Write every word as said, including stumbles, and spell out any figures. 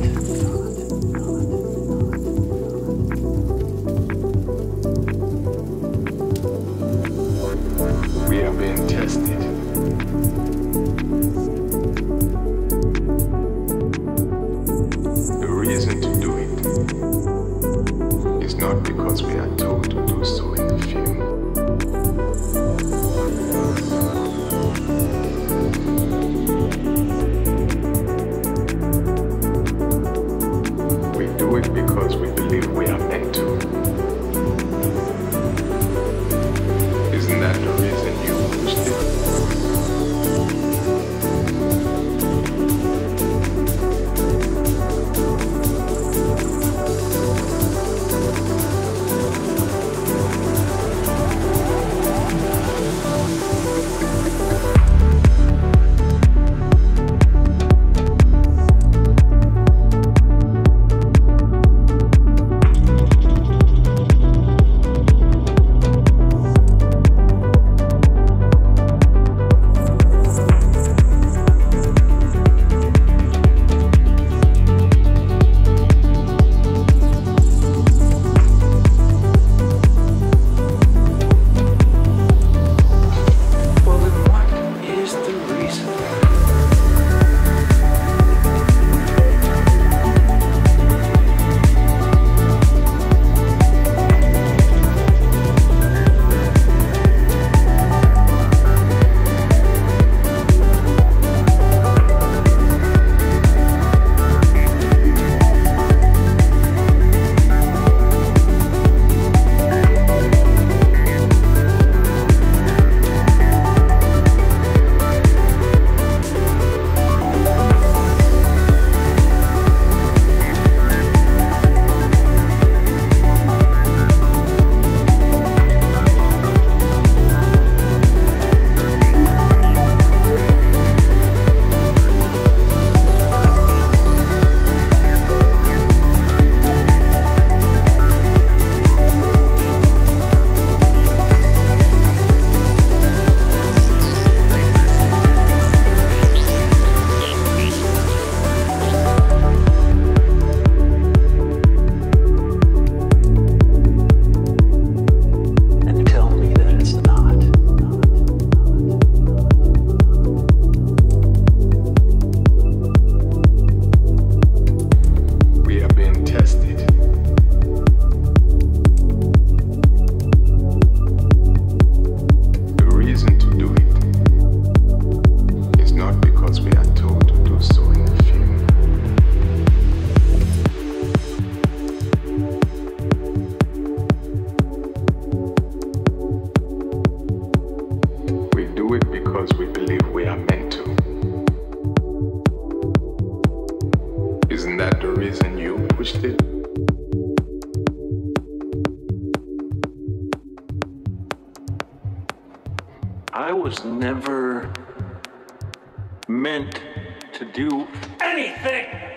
We are being tested. The reason to do it is not because we are told to do so in the film. We do it because we believe we are meant to. Isn't that the reason you pushed it? Because we believe we are meant to. Isn't that the reason you pushed it? I was never meant to do anything.